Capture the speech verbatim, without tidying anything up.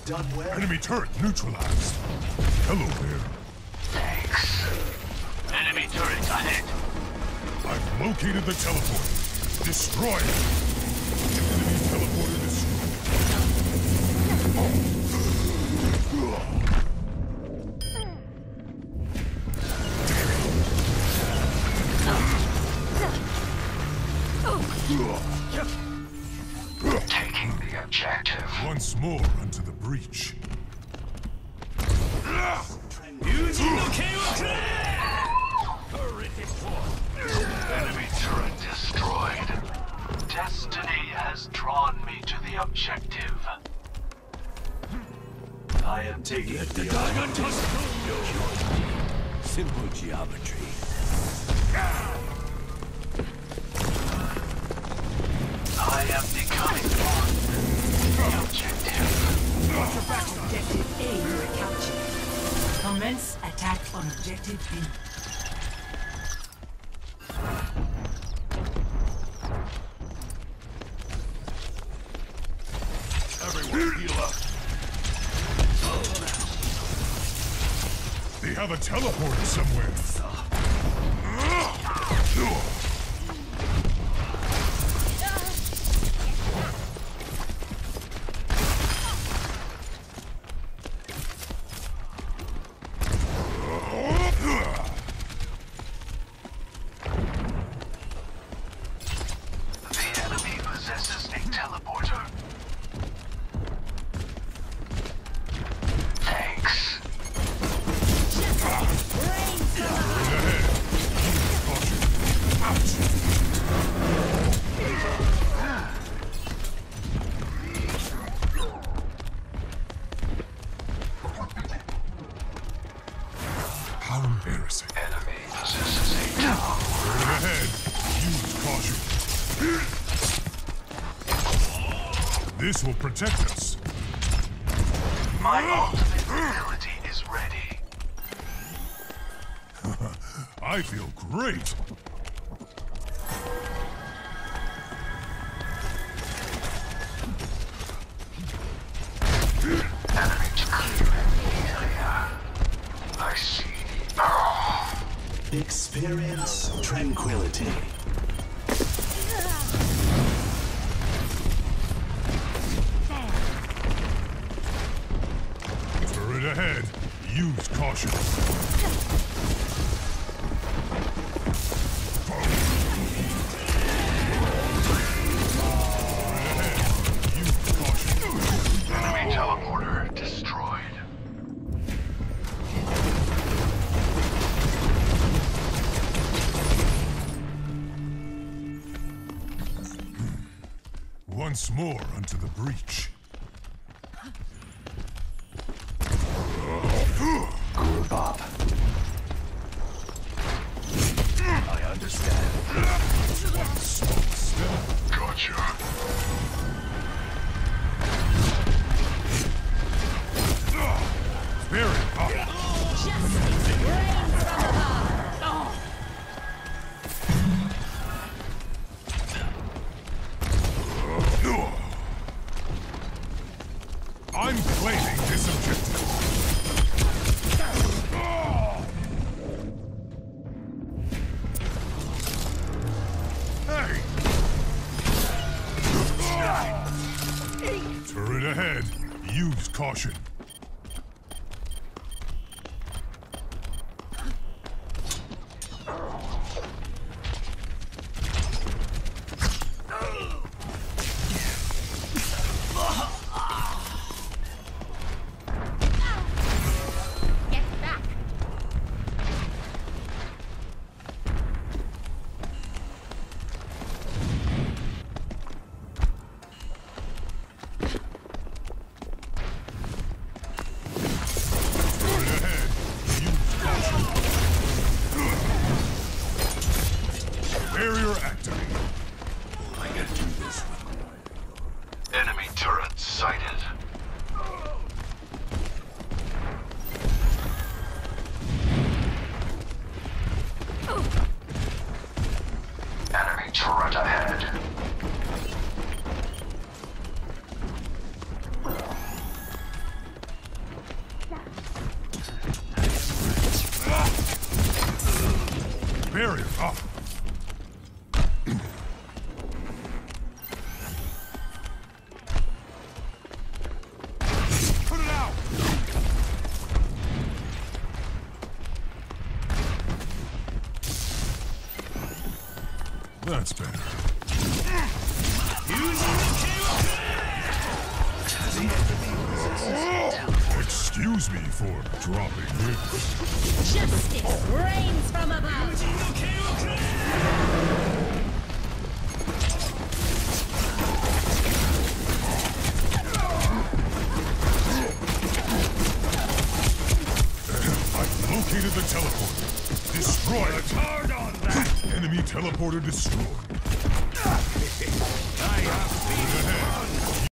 done well. Enemy turret neutralized. Hello there. Thanks. Enemy turret ahead. I've located the teleporter. Destroy it. Enemy teleporter destroyed. Taking the objective. Once more onto the breach. Enemy turret destroyed. Destiny has drawn me to the objective. I am taking the Simple geometry. I am becoming one with the objective. Objective A captured. Commence attack on objective B. Everyone heal up. They have a teleporter somewhere. The enemy possesses a teleporter. Thanks. How embarrassing. Enemy possesses a teleporter. Straight ahead. Use caution. This will protect us. My ultimate ability is ready. I feel great. Enemy to clear an area. I see. experience tranquility. Turret ahead. Use caution. Enemy teleporter destroyed. Once more onto the breach. Group up. I understand. Gotcha. Spirit up. I'm claiming this objective. Hey! Turret ahead. Use caution. barrier up. Put it out! That's better. Excuse me for dropping hints. Justice reigns from above. I've located the teleporter. Destroy it. Hard on that. Enemy teleporter destroyed. I have been ahead.